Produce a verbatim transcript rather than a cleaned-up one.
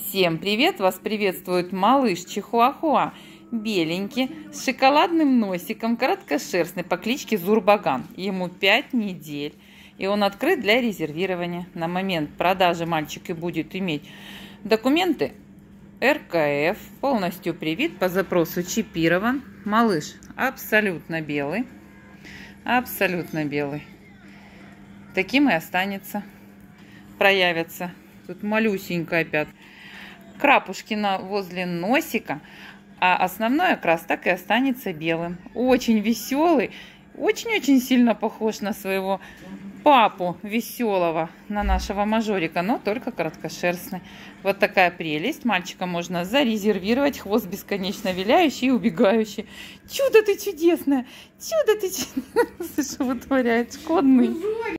Всем привет! Вас приветствует малыш Чихуахуа, беленький, с шоколадным носиком, короткошерстный, по кличке Зурбаган. Ему пять недель, и он открыт для резервирования. На момент продажи мальчик и будет иметь документы эр ка эф, полностью привит, по запросу чипирован. Малыш абсолютно белый, абсолютно белый. Таким и останется, проявится. Тут малюсенькая пятка. Крапушки на, возле носика, а основной окрас так и останется белым. Очень веселый, очень-очень сильно похож на своего папу веселого, на нашего мажорика, но только короткошерстный. Вот такая прелесть. Мальчика можно зарезервировать, хвост бесконечно виляющий и убегающий. Чудо ты чудесное, чудо ты чудесное, что вытворяет, шкодный.